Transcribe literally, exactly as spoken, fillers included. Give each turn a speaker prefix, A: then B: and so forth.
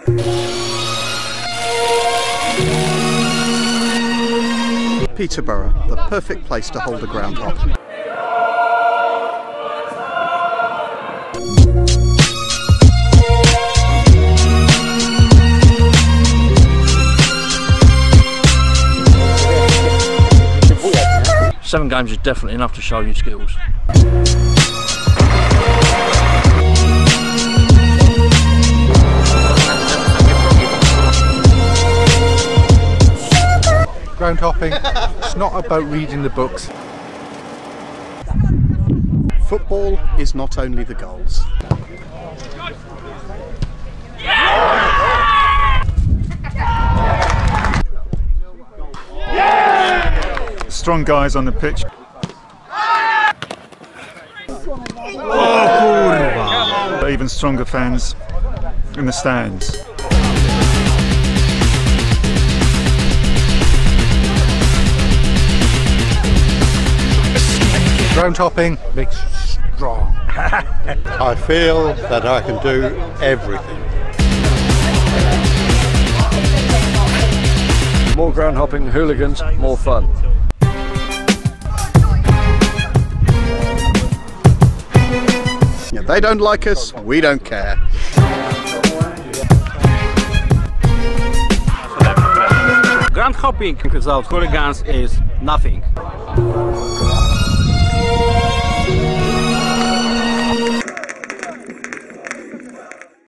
A: Peterborough, the perfect place to hold a groundhop.
B: Seven games is definitely enough to show you skills.
C: Groundhopping, it's not about reading the books.
A: Football is not only the goals.
D: Strong guys on the pitch. Oh, even stronger fans in the stands.
C: Groundhopping makes you strong.
E: I feel that I can do everything.
B: More groundhopping, hooligans, more fun.
A: Yeah, they don't like us, we don't care.
F: Groundhopping without hooligans is nothing.